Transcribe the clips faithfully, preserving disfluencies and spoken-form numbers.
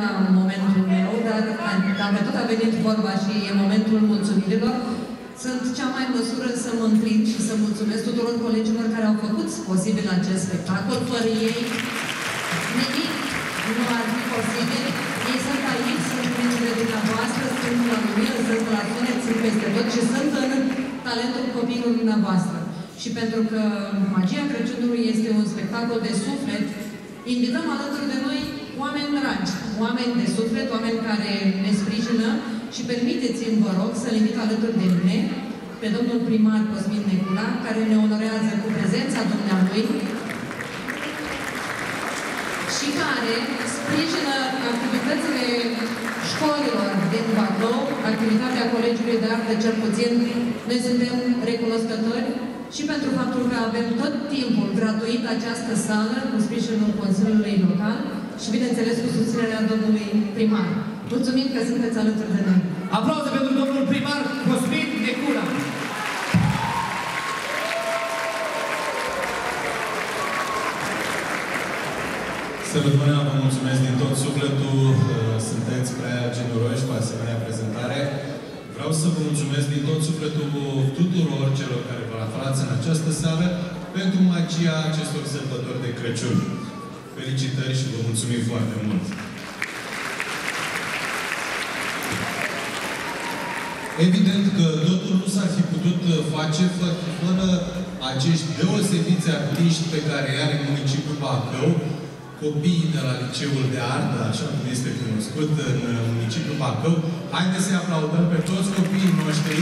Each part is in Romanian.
la momentul meu, dar dacă tot a venit vorba și e momentul mulțumirilor, sunt cea mai măsură să mă înclin și să mulțumesc tuturor colegilor care au făcut posibil acest spectacol. Fără ei, nimic nu ar fi posibil. Ei sunt aici, sunt printre dumneavoastră, sunt la lumină, sunt la sunet, sunt peste tot și sunt în talentul copiilor dumneavoastră. Și pentru că Magia Crăciunului este un spectacol de suflet, invităm alături de noi oameni dragi, oameni de suflet, oameni care ne sprijină și permiteți-mi, vă rog, să-l invit alături de mine pe domnul primar Cosmin Necula, care ne onorează cu prezența dumnealui și care sprijină activitățile școlilor din Bacău, activitatea Colegiului de Artă, cel puțin. Noi suntem recunoscători și pentru faptul că avem tot timpul gratuit această sală cu sprijinul Consiliului Local și, bineînțeles, cu susținerea domnului primar. Mulțumim că sunteți alături de noi. Aplauze pentru domnul primar Cosmin Necula. Să rămână, vă mulțumesc din tot sufletul, sunteți prea generoși cu asemenea prezentare. Vreau să vă mulțumesc din tot sufletul tuturor celor care vă aflați în această seară pentru magia acestor sărbători de Crăciun. Felicitări și vă mulțumim foarte mult! Evident că totul nu s-ar fi putut face fără acești deosebiți artiști pe care i are municipiul Bacău, copiii de la Liceul de Artă, așa cum este cunoscut în municipiul Bacău. Haideți să-i aplaudăm pe toți copiii noștri.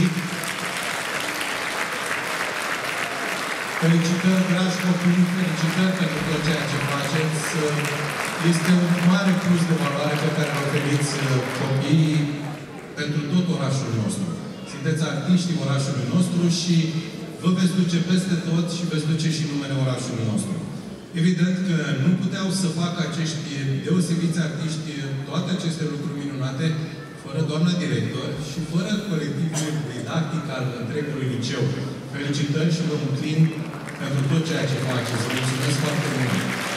Felicitări, dragi copii, felicitări pentru tot ceea ce faceți. Este un mare plus de valoare pe care vă oferiți copiii pentru tot orașul nostru. Sunteți artiștii orașului nostru și vă veți duce peste tot și veți duce și numele orașului nostru. Evident că nu puteau să facă acești deosebiți artiști toate aceste lucruri minunate fără doamna director și fără colectivul didactic al întregului liceu. Felicitări și vă mulțumim pentru tot ceea ce faceți. Vă mulțumesc foarte mult!